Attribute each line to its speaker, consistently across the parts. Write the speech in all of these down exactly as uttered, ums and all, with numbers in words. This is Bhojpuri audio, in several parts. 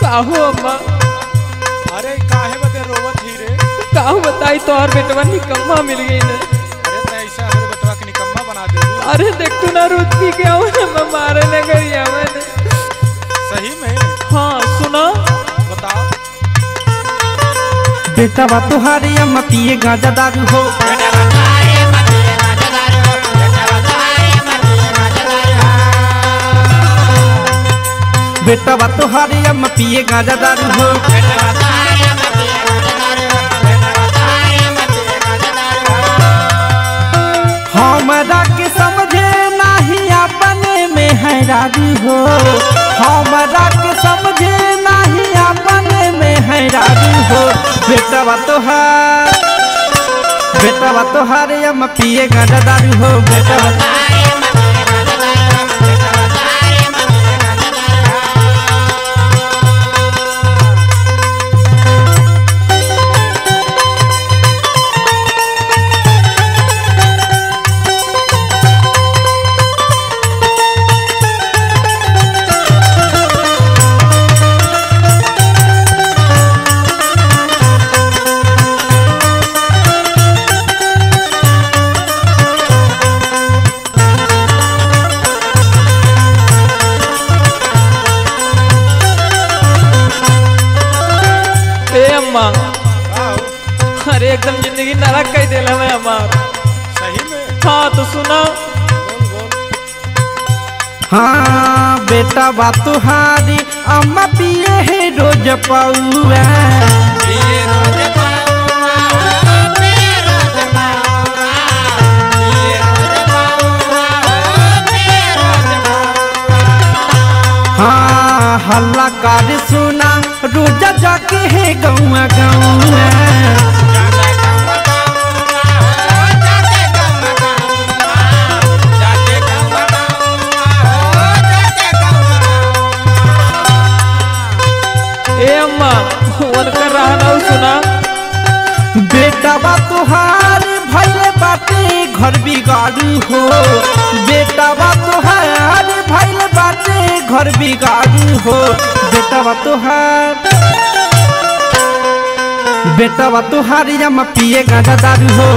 Speaker 1: काहू अम्मा?
Speaker 2: अरे काहे बदे रोवत ही रे?
Speaker 1: काहू बताई तो और बेटवा निकम्मा मिल गई ना।
Speaker 2: अरे ते ऐसा हर बेटवा के निकम्मा बना दे।
Speaker 1: अरे देख तू ना रोज पी के आओ ना, मैं मारे न गरिया मैंने।
Speaker 2: सही में?
Speaker 1: हाँ सुना
Speaker 2: बताओ।
Speaker 3: बेटा बा तुहारी अम्मा पिए गांजा दारू हो, बेटा बा तुहारी अम्मा पिए गांजा दारू हो, हमरा के समझे नहीं अपने में हैरानी हो, हमरा के समझे नहीं अपने में हैरानी हो। बेटा बा तुहार बेटा बा तुहारी अम्मा पिए गांजा दारू हो, बेटा बा
Speaker 1: अरे एकदम जिंदगी नरक कर देला मैं हमार।
Speaker 2: सही में?
Speaker 1: हाँ तो सुना।
Speaker 2: बोल बोल।
Speaker 3: हाँ बेटा बा तुहारी अम्मा पिए है रोज पौआ,
Speaker 2: पिए रोज पौआ, पिए रोज पौआ, पिए रोज पौआ, पिए रोज पौआ।
Speaker 3: हाँ हल्ला कर सुना रोज जाके है गौआ गौआ,
Speaker 1: सुना।
Speaker 3: बेटा बा तुहार भैले बाटे घर बिगाड़ू हो, बेटा बा तुहार भैले बाटे घर बिगाड़ू हो। बेटा बा तुहार बेटा बा तुहारी अम्मा पिए गांजा दारू हो,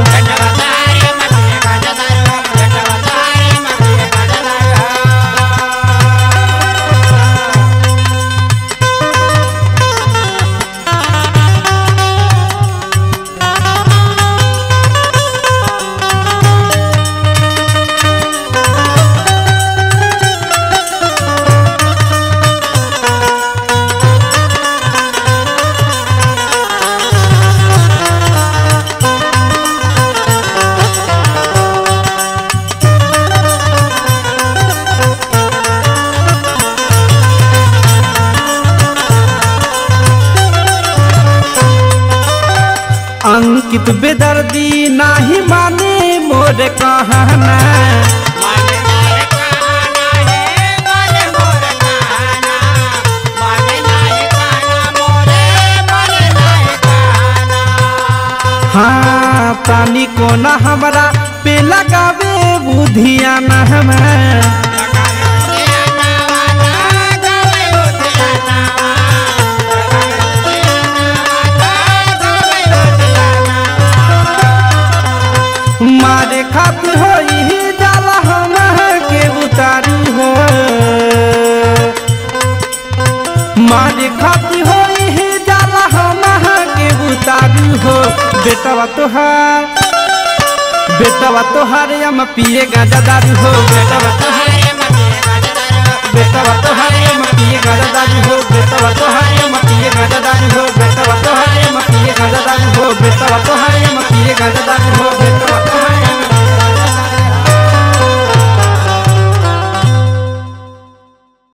Speaker 3: अंकित बेदर्दी नाही माने मोर कहना,
Speaker 2: माने नहीं कहना है, माने मोर कहना, माने नहीं कहना मोरे, माने नहीं कहना।
Speaker 3: हाँ पानी को न हमरा पे लगावे बुधिया न हमें, मारे खातिर हो ही जाला हम के उतारू हो, मारे खातिर हो ही जाला हम के उतारू हो। बेटा बा तुहार बेटा बा तुहार अम्मा पिए गांजा दारू हो।